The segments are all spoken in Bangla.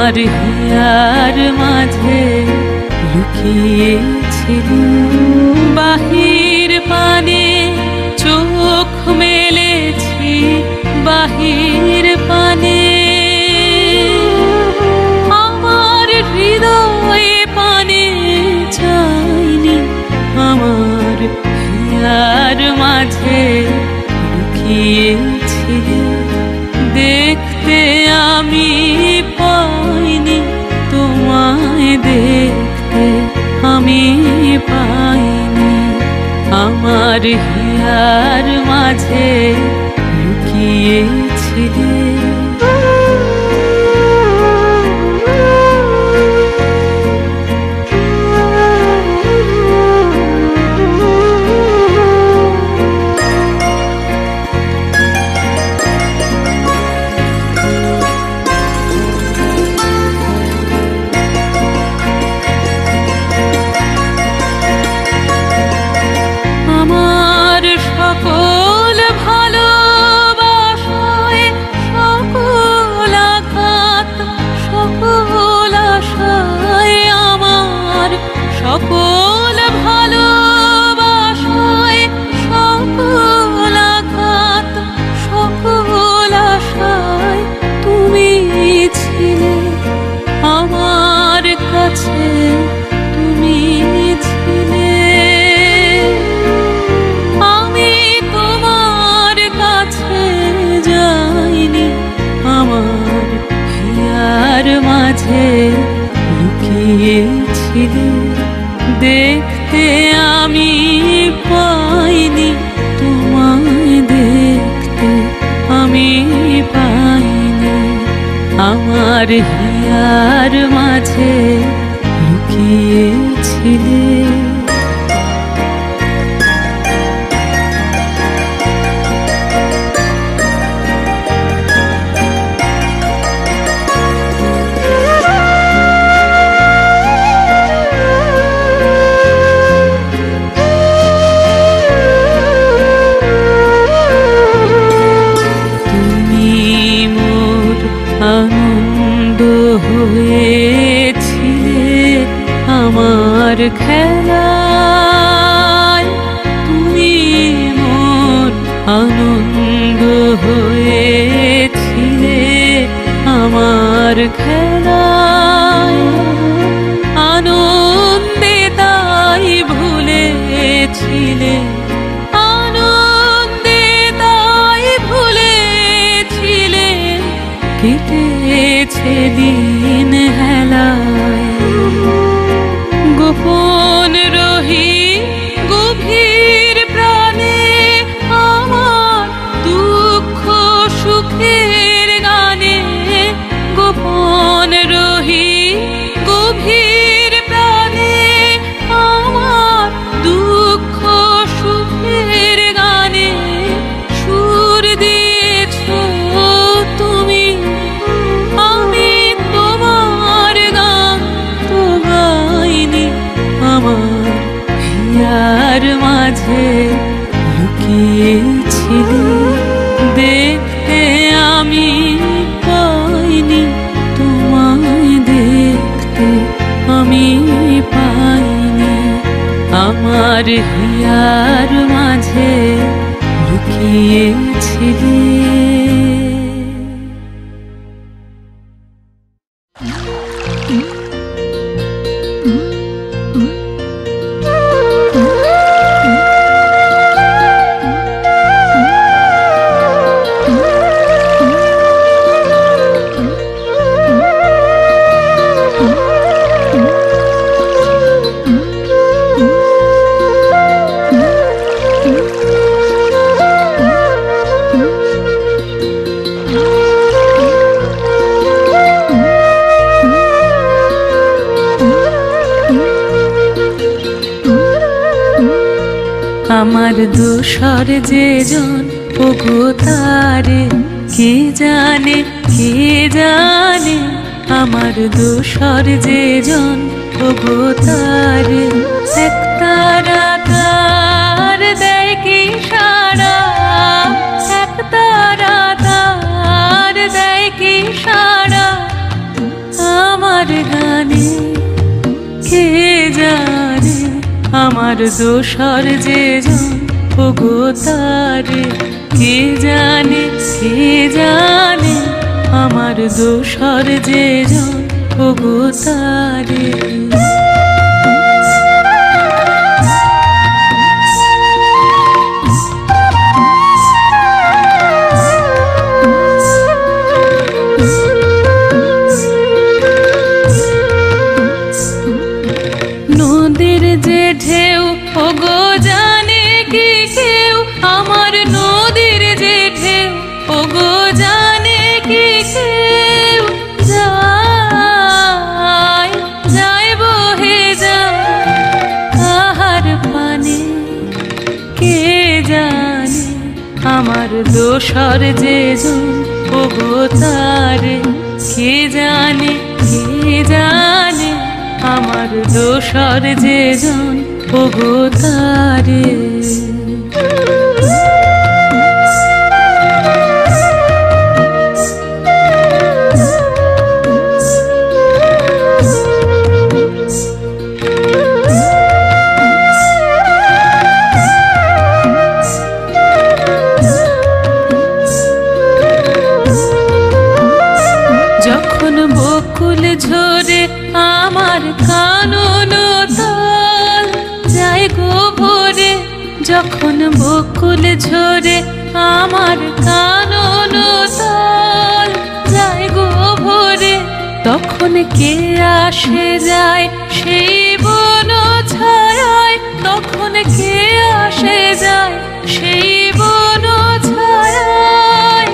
আমার হিয়ার মাঝে লুকিয়েছিলি বাহির পানে চোখ মেলেছি বাহির পানে আমার হৃদয়ে পানে চাইনি আমার হিয়ার মাঝে লুকিয়েছিলি দেখতে আমি পাইনি তোমায় দেখতে আমি পাইনি আমার হিয়ার মাঝে লুকিয়েছিলে সকল ভালোবাসায় সকল আঘাত সকল আশায় তুমি ছিলে আমার কাছে তুমি ছিলে আমি তোমার কাছে যাইনি আমার হিয়ার মাঝে লুকিয়েছিলে দেখতে আমি পাইনি তোমায় দেখতে আমি পাইনি আমার হিয়ার মাঝে লুকিয়েছিলে আনন্দ হয়েছিলে আমার খেলায় তুমি মোর আনন্দ হয়েছিলে আমার খেলায় আনন্দে তাই ভুলেছিলে আনন্দে তাই ভুলেছিলে কেটেছে দিন হেলায় গোপন রহি গভীর প্রাণে আমার দুঃখ সুখের গানে গোপন রহি গভীর প্রাণে আমার দুঃখ সুখের গানে সুর দিয়েছ তুমি আমি তোমার গান তো গাইনি আমার হিয়ার মাঝে লুকিয়েছিলে দেখতে আমি পাইনি তোমায় দেখতে আমি পাইনি আমার হিয়ার মাঝে লুকিয়েছিলে আমার দোসর যে জন ওগো তারে কে জানে আমার দোসর যে জন ওগো তারে এক তারা তার দেয় কি সারা এক তারা তার দেয় কি সারা আমার দোসর যে জন ওগো তারে কে জানে আমার দোসর যে জন ওগো তারে। নদীর যে ঢেউ ওগো জানে কি কেউ, আমার নদীর যে ঢেউ ওগো জানে কি কেউ, যায় বহে যায় তাহার পানে কে জানে আমার দোসর যে জন ওগো তারে কে জানে আমার দোসর যে জন ওগো তারে। যখন বকুল ঝরে আমার কানন তাল যায় গো ভরে, যখন বকুল ঝরে আমার কানন তাল যায় গো ভরে, তখন কে আসে যায় সেই বন ছায়ায়, তখন কে আসে যায় সেই বন ছায়ায়,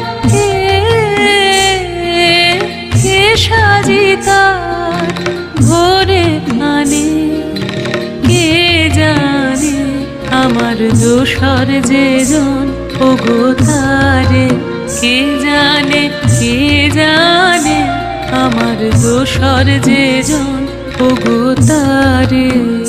কে সাজিতা ভোরে আনে কে জানে আমার দোসর যে জন ওগো তারে কে জানে আমার দোসর যে জন ওগো তারে।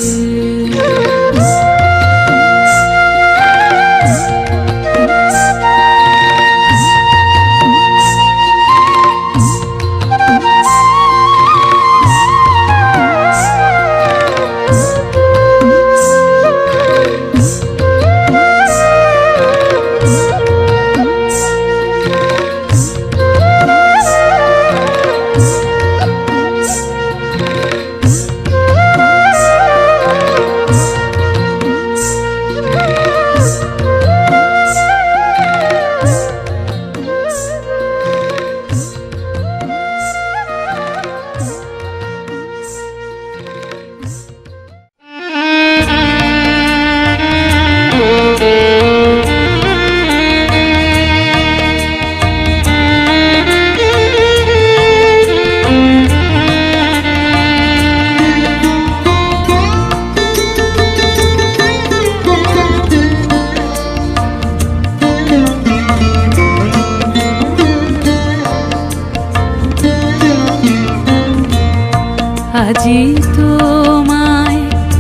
আজি তোমায়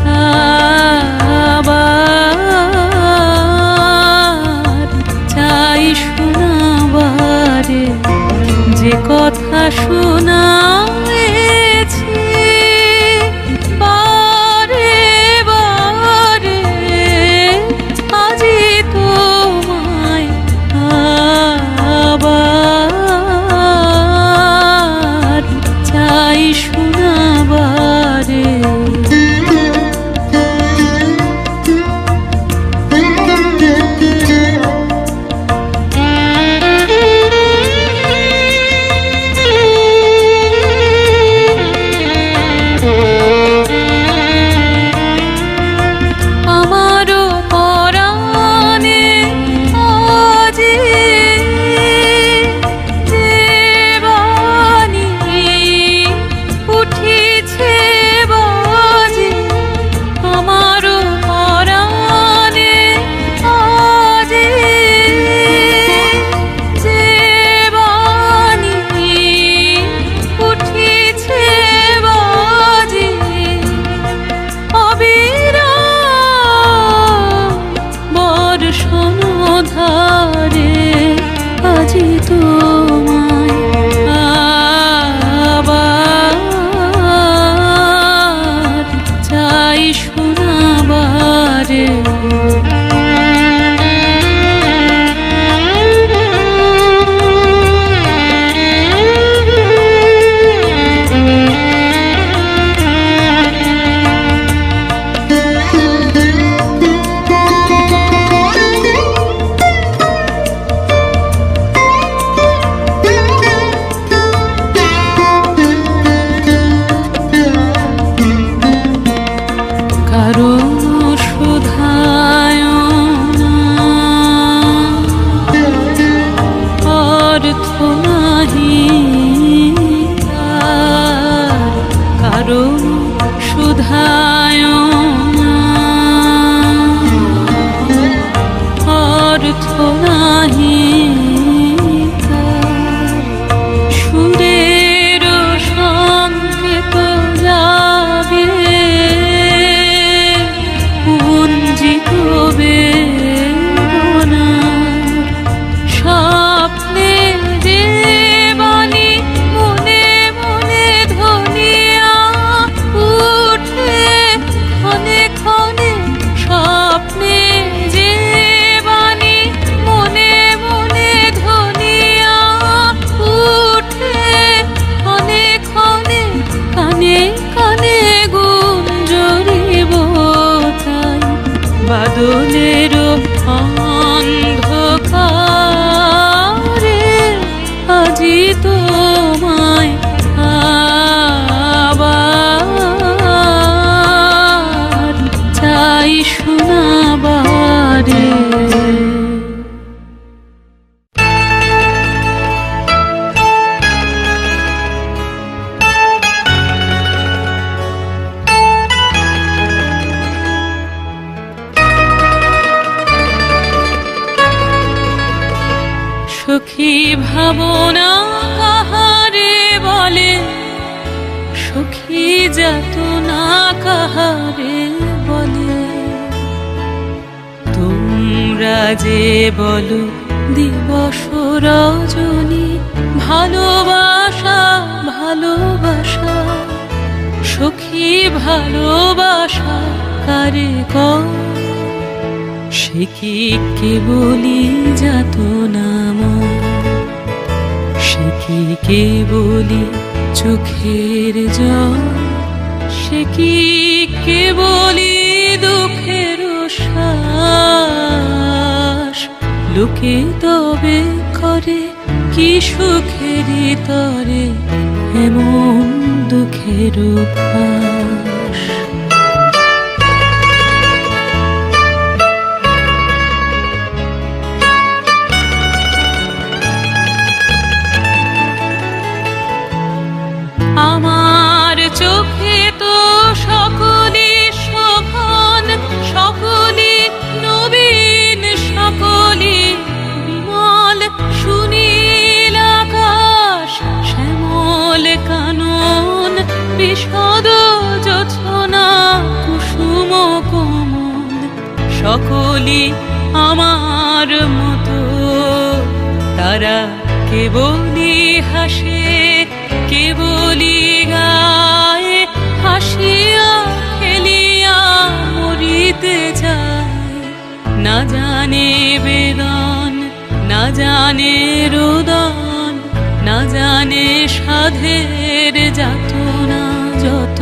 আবার চাই শোনাবারে, যে কথা শোনায়েছি বারে বারে, আজি তোমায় আবার চাই শোনাবারে। চাই শোনাবার সুখী ভাবনা কাহারে বলে, সুখী যাতনা কাহারে বলে। তোমরা যে বলো দিবস রজনী, ভালোবাসা ভালোবাসা, সখী ভালোবাসা কারে কও? সে কি কেবলি যাতনা মন, সে কি কেবলি চোখের জল, সে কি কেবলি দুঃখের শ্বাস? লোকে তবে করে কি সুখেরই তরে এমন দুঃখের উপাস? আমার চোখে তো সকলে শোভন, সকলে নবীন, সকলে বিমল সুনীল আকাশ, শ্যামল কানন, বিশদ জোছনা, কুসুম কোমল, সকলে আমার মতো। তারা কেবলি হাসে, কেবলি গায়ে, হাসিয়া খেলিয়া মরিতে যায়। না জানে বেদন, না জানে রোদন, না জানে সাধের যাতনা যত।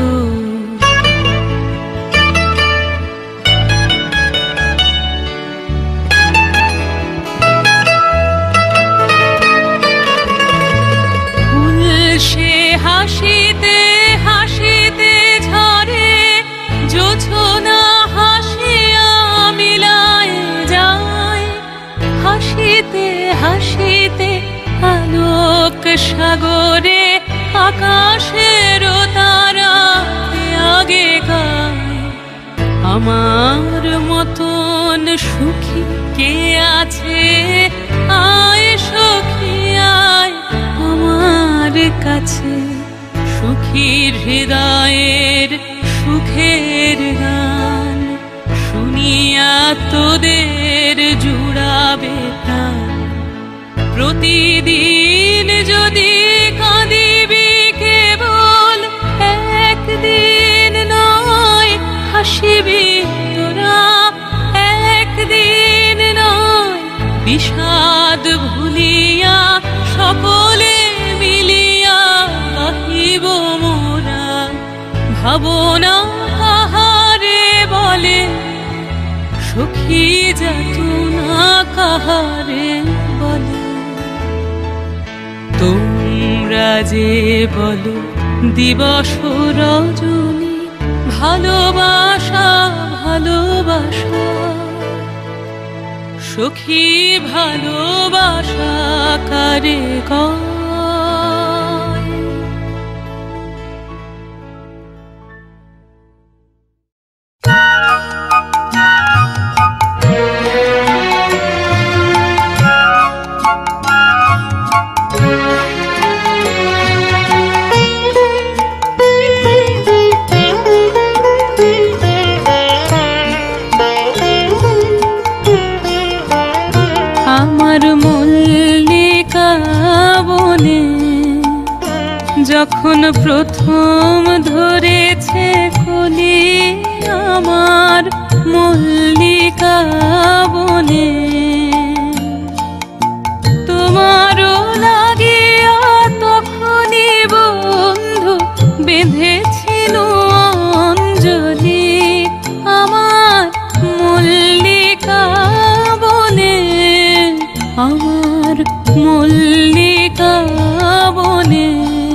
হাসিতে হাসিতে ঝরে, জোছনা হাসিয়া মিলায় যায়। হাসিতে হাসিতে আলোক সাগরে, আকাশের তারা আগে গায়। আমার মতন সুখী কে আছে? আয় সখী আয় আমার কাছে। সুখীর হৃদয়ের সুখের গান শুনিয়া তোদের জুড়াবে প্রাণ। প্রতিদিন যদি কাঁদিবি কেবল, একদিন নয় হাসিবি তোরা, একদিন নয় বিষাদ ভুলিয়া সকলে মিলিয়া কাহিব মোরা। ভাবনা কাহারে বলে, সখী যাতনা কাহারে বলে। তোমরা যে বলো দিবস রজনী, ভালোবাসা ভালোবাসা, সখী ভালোবাসা কারে কয়? আমার মল্লিকা বনে যখন প্রথম ধরেছে কলি, আমার মল্লিকা বনে তোমারও লাগিয়া তখনই বন্ধু বেঁধেছিল অঞ্জলি। আমার মল্লিকা বনে, আমার মল্লিকা বনে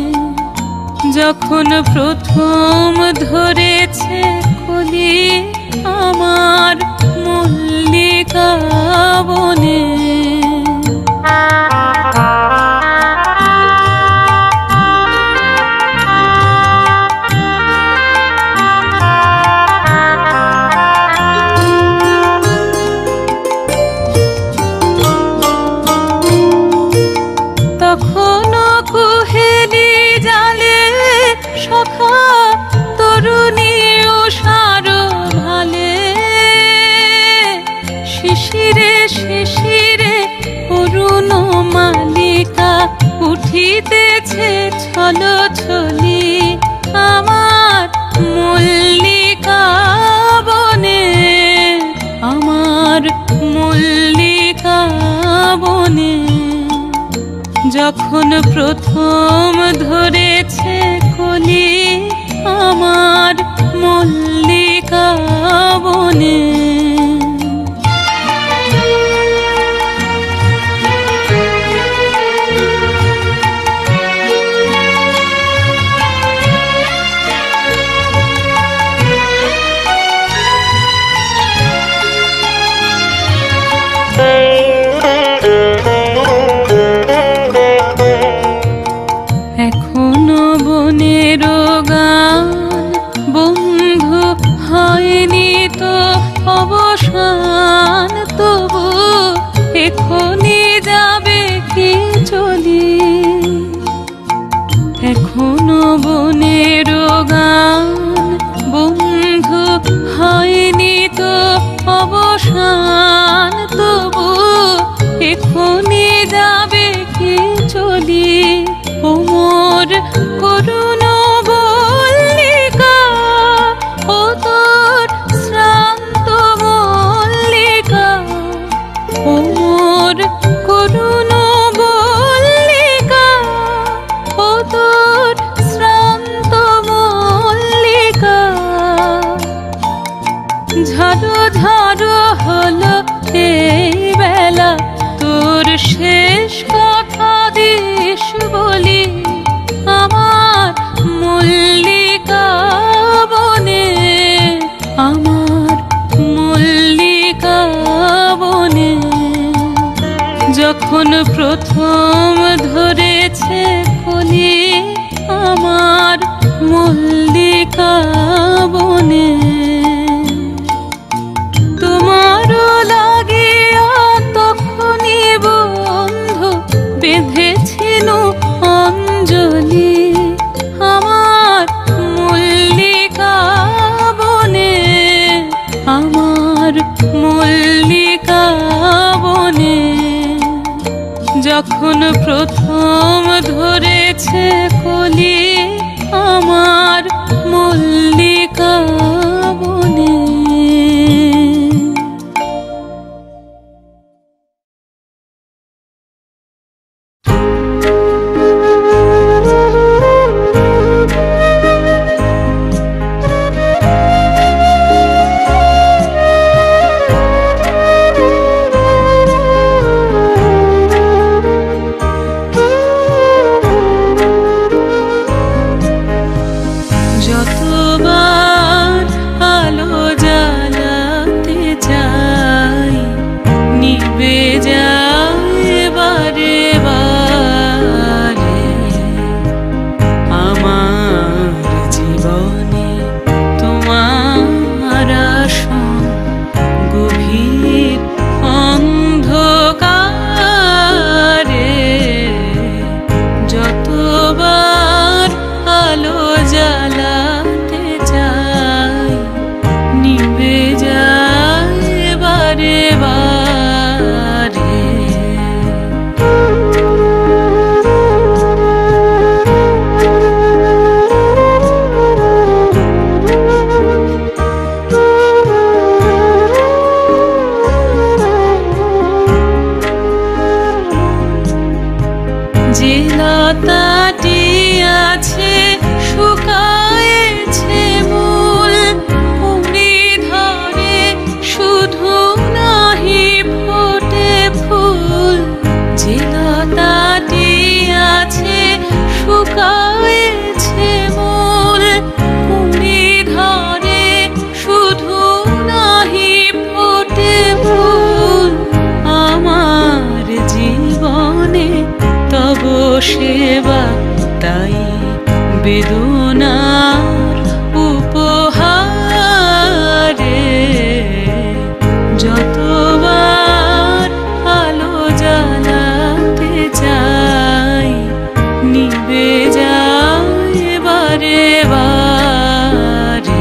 যখন প্রথম ধরেছে কলি, আমার মল্লিকা বনে। বনে যখন প্রথম ধরেছে কলি আমার মল্লিকা বনে। এখনো বনের গান বন্ধু হয়নি তো অবসান, তবু এখনই যাবে কি চলি। এখনো বনের গান বন্ধু হয়নি তো অবসান, তবু এখনই যাবে কি চলি। ওমর করুণ মল্লিকা ও তোর শ্রান্ত মল্লিকা, ওমর করুণ মল্লিকা ও তোর শ্রান্ত মল্লিকা। ঝাড়ো ঝাড়ো হলো এই বেলা, তোর শেষ কথা দিস বলি আমার মল্লিকা বনে, আমার মল্লিকা বনে। যখন প্রথম ধরেছে কলি আমার মল্লিকা বনে। তোমারও লাগিয়া তখনই বন্ধু বেঁধেছিল অঞ্জলি আমার মল্লিকা বনে, আমার মল্লিকা বনে। যখন প্রথম ধরেছে কলি আমার মল্লিকা বনে। যতবার আলো জ্বালাতে চাই নিভে যায় বারে বারে। আমার জীবনে তোমার আসন গভীর অন্ধকারে। যতবার আলো জ্বালাতে চাই নিভে যায় বারে বারে। যে লতাটি আছে শুকায়েছে মূল, কুড়ি ধরে শুধু নাহি ফোটে ফুল। যে লতাটি আছে শুকায়েছে মূল, কুড়ি ধরে শুধু নাহি ফোটে ফুল। আমার জীবনে তব সেবা তাই বেদনার উপহারে। যতবার আলো জ্বালাতে চাই নিভে যায় বারে বারে।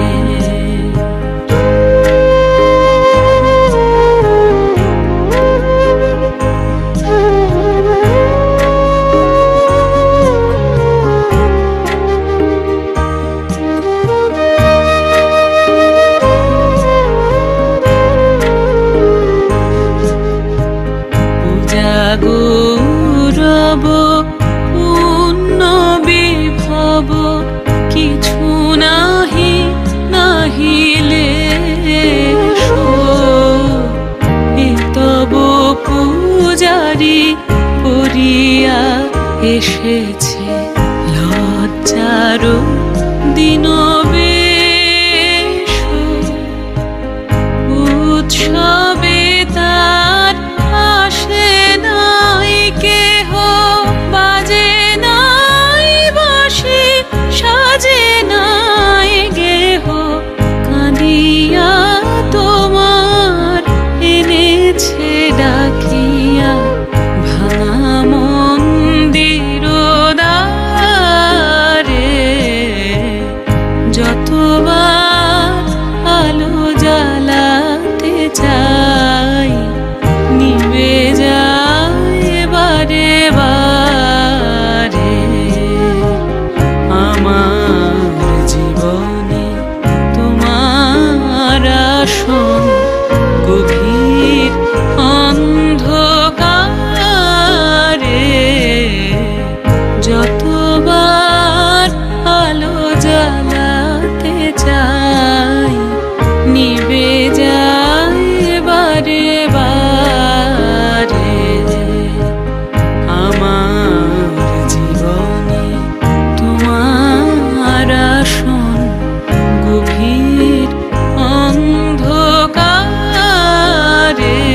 গৌরব পূর্ণ বিভব কিছু নাহি নাহিলে এ তব পূজারি পড়িয়া এসেছে লজ্জার দিন উৎসবে তার আসে নাই কেহ, বাজে নাই বাঁশি, সাজে নাই গেহ, কাঁদিয়া তোমার এনেছে ডাকিয়া ভাঙা মন্দির দ্বারে। যতবার আলো জ্বালাতে চাই নিভে যায় বারে বারে। আমার জীবনে তোমার আসন গভীর অন্ধকারে। যতবার আলো জ্বালাতে চাই নিভে যায় বারে বারে। আমার জীবনে তোমার আসন গভীর অন্ধকারে।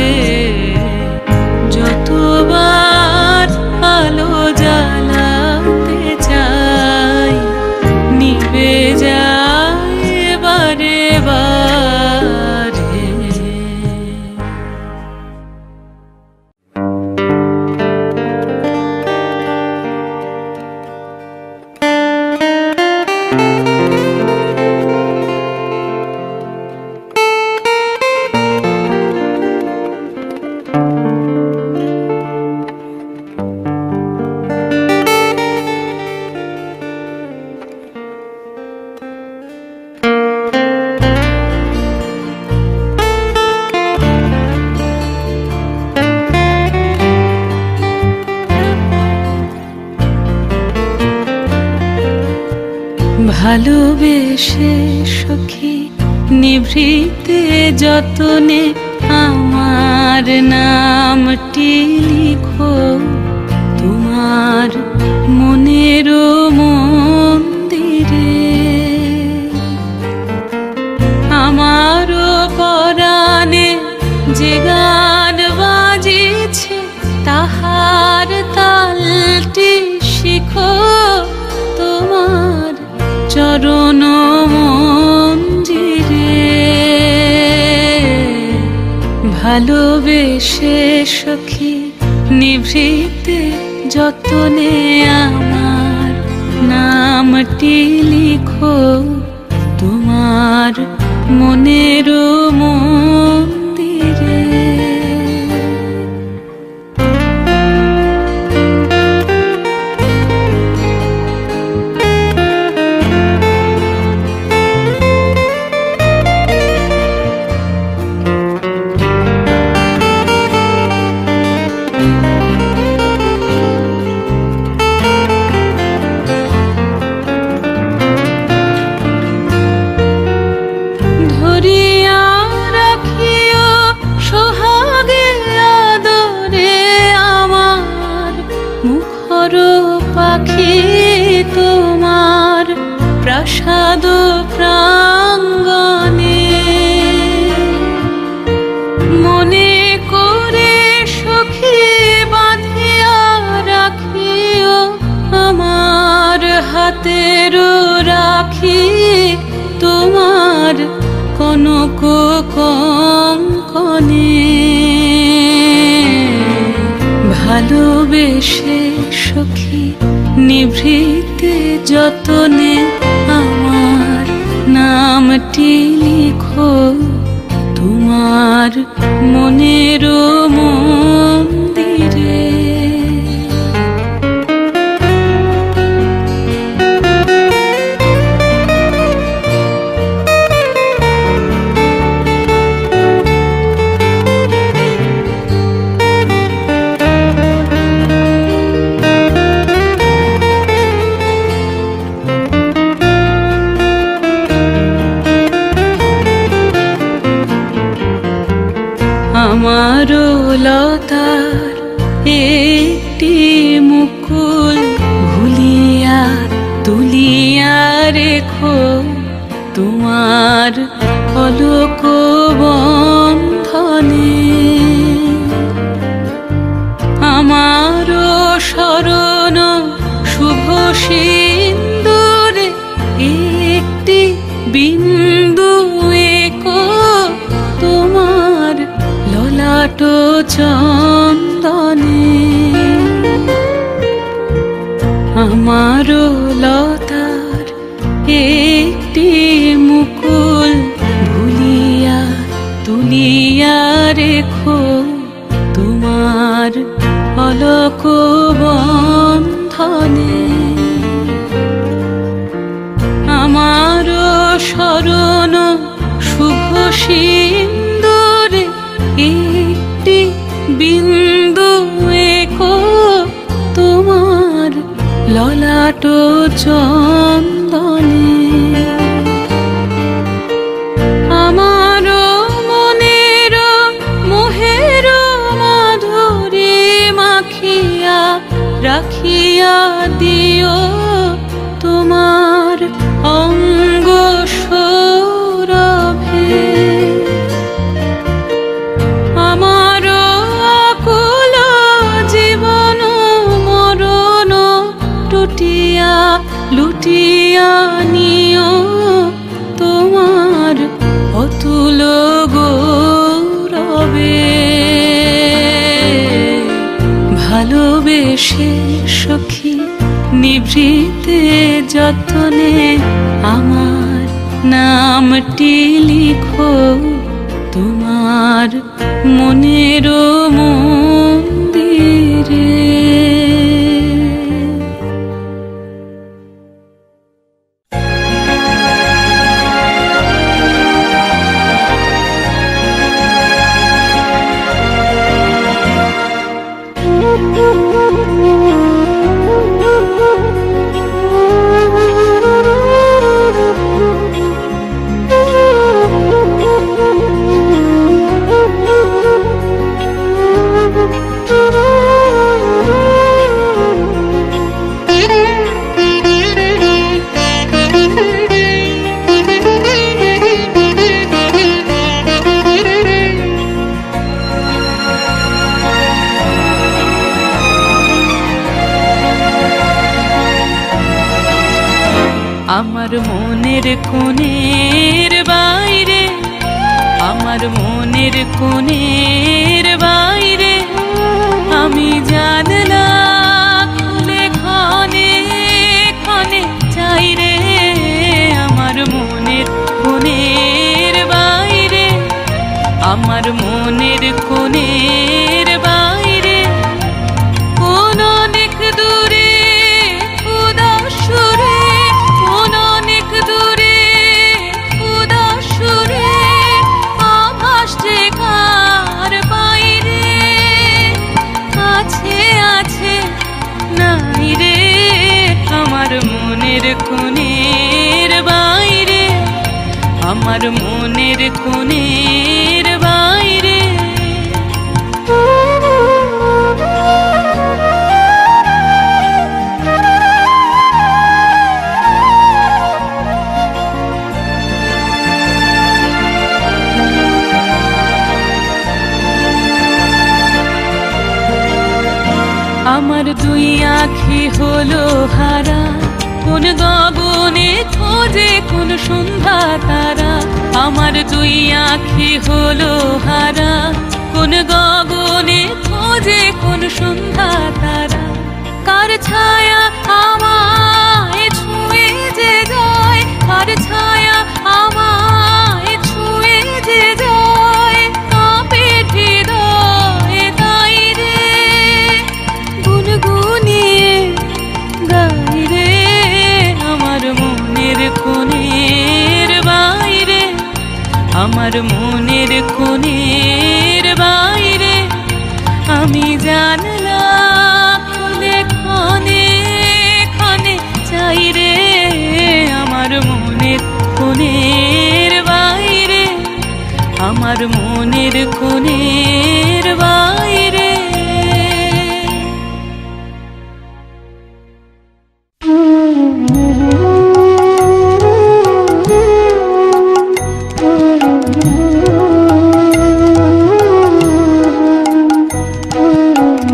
যতবার আলো জ্বালাতে চাই নিভে যায় বারে বারে। ভালোবেসে সখী নিভৃতে যতনে আমার নামটি লিখো তোমার মনের মন্দিরে। আমারও পরাণে যে গান বাজিছে তাহার তালটি শিখো তোমার চরণ মঞ্জিরে। ভালোবেসে সখী নিভৃতে যতনে আমার নামটি লিখো তোমার মনের মন্দিরে। পাখি তোমার প্রাসাদ প্রাঙ্গণে মনে করে সখী বাঁধিয়া রাখিও আমার হাতের রাখি তোমার কনক কঙ্কনে। ভালোবেসে সখী নিভৃতে যতনে আমার নামটি লিখো তোমার মনের মন্দিরে। লতার একটি মুকুল ভুলিয়া তুলিয়া রেখো তোমার পলক বন্ধনে। আমারও শরণ শুভ সিন্দুরে একটি বিন্দু একো তোমার ললাট চন্দনে। আমারও লতার একটি মুকুল ভুলিয়া তুলিয়া রেখো তোমার পলক বন্ধনে। আমারও শরণ শুভ সিন্দুরে একটি বিন্দু একো তোমার ললাট চন্দনে। আমারও মনের মোহের মাধুরী মাখিয়া রাখিয়া দিও তোমার অঙ্গ সৌরভে। আমারও আকুল জীবন মরণ টুটিয়া লুটিয়া নিও তোমার অতুল গৌরবে। ভালোবেসে সখী নিভৃতে যতনে আমার নামটি লিখো তোমার মনের মন্দিরে। আমার মনের কোণের বাইরে, আমার মনের কোণের বাইরে আমি জানলা খুলে ক্ষণে ক্ষণে চাই রে। আমার মনের কোণের বাইরে, আমার মনের কোণের বাইরে কোন অনেক দূরে উদাসুরে, কোন অনেক দূরে উদাসুরে আভাস কার বাইরে আছে আছে নাই রে। আমার মনের কোণের বাইরে, আমার মনের কোণের বাইরে। আমার দুই আঁখি হলো হারা, কোন গগনে খোঁজে কোন সন্ধ্যা তারা। আমার দুই আঁখি হলো হারা, কোন গগনে খোঁজে কোন সন্ধ্যা তারা। কার ছায়া আমায় ছুঁয়ে যে যায়, কার ছায়া আমায় ছুঁয়ে যে যায়, কাঁপে হৃদয় তাই রে গুনগুনিয়ে গাই রে। আমার মনের কোণের বাইরে, আমার মনের কোণের বাইরে আমি জানলা খুলে ক্ষণে ক্ষণে চাই রে। আমার মনের কোণের বাইরে, আমার মনের কোণের বাইরে।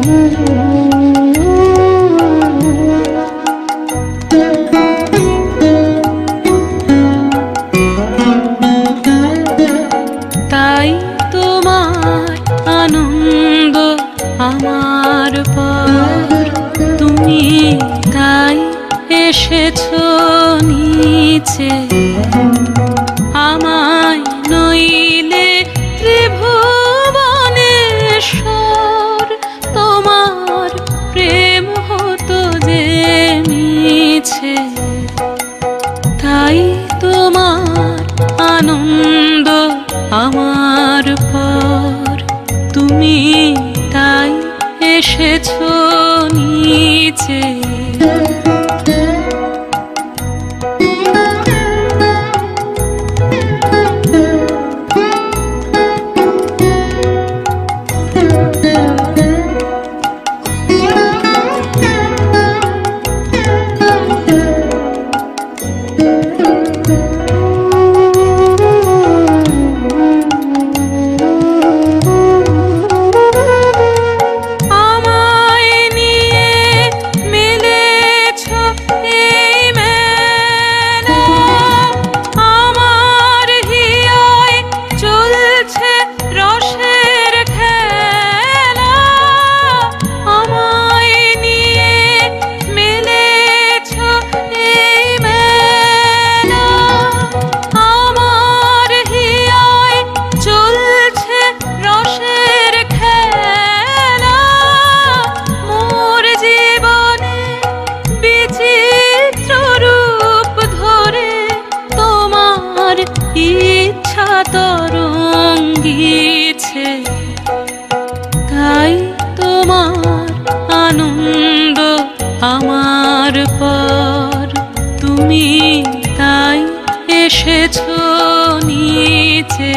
তাই তোমার আনন্দ আমার পর, তুমি তাই এসেছো নিচে। আমায় নইলে ত্রিভুবনেশ্বর, তোমার প্রেম হতো যে মিছে। তাই তোমার আনন্দ আমার পর, তুমি তাই এসেছো নিচে। ইচ্ছা তরঙ্গিছে, তাই তোমার আনন্দ আমার পর, তুমি তাই এসেছো নিচে।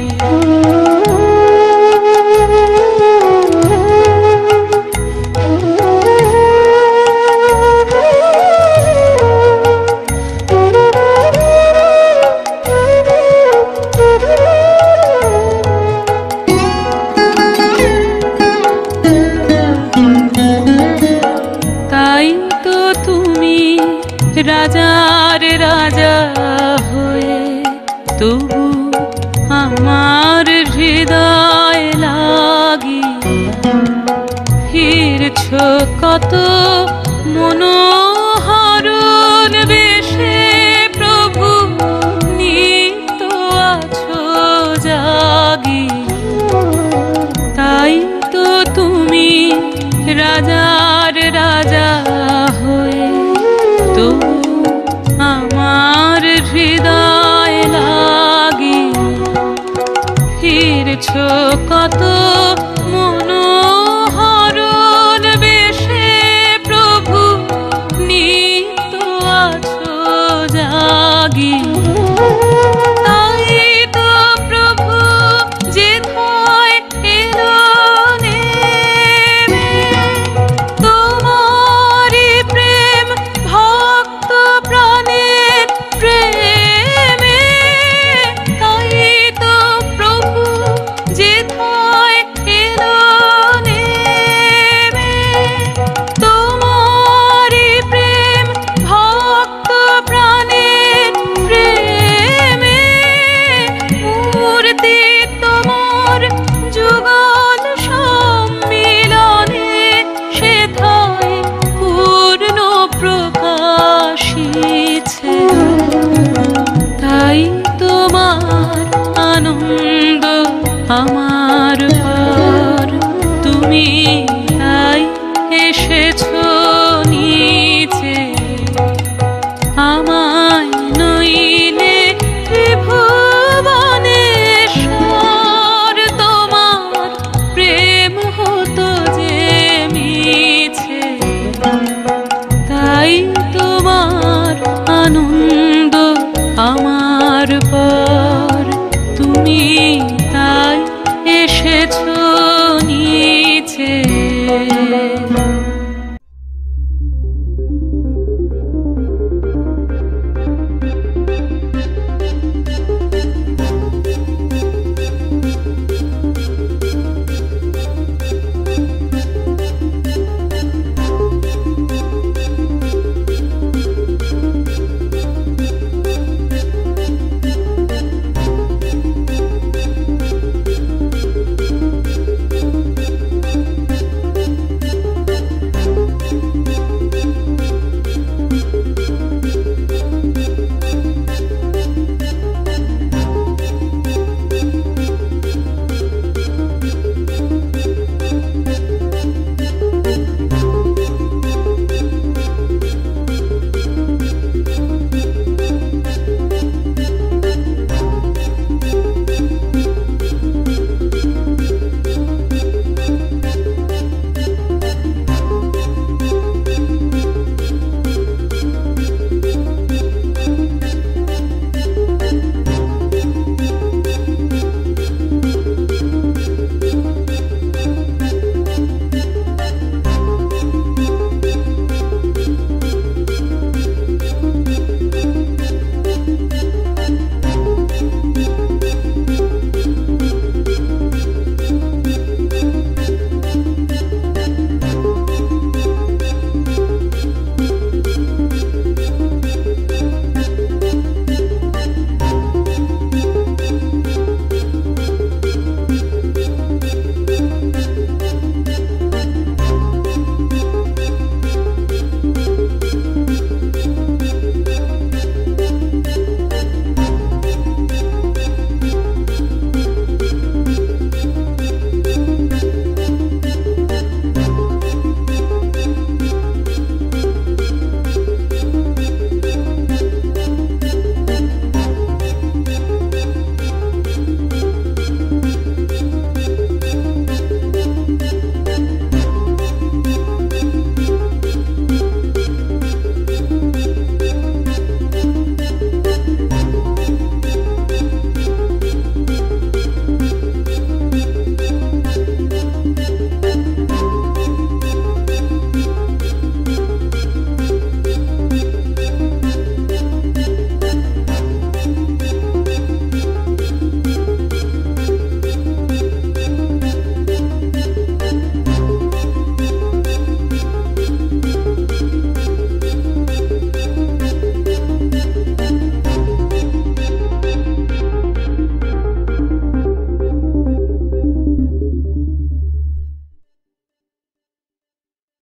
তাই তো তুমি রাজার রাজা হয়ে, তবু আমার হৃদয় লাগি ফিরছো কত মনোহরণ বেশে। প্রভু নিত্য আছো জাগি, তাই তো তুমি রাজার রাজা হয়ে, তবু আমার হৃদয় লাগি ফিরছো কত মনোহরণ বেশে। প্রভু নিত্য আছো জাগি, তাই তো প্রভু যেথায় এলো নেমে, তোমারি প্রেম ভক্ত প্রাণের প্রেমে। তাই তো প্রভু যেথায় এলো নেমে, তোমারি প্রেম ভক্ত প্রাণের প্রেমে। মূর্তি তোমার যুগল সম্মিলনে, সেথায় পূর্ণ প্রকাশিছে। তাই তোমার আনন্দ আমার পর, তুমি তাই এসেছো নিচে। আমায় নইলে ত্রিভুবনেশ্বর, তোমার প্রেম হতো যে মিছে। তাই তোমার আনন্দ আমার পর, তুমি তাই এসেছো নিচে।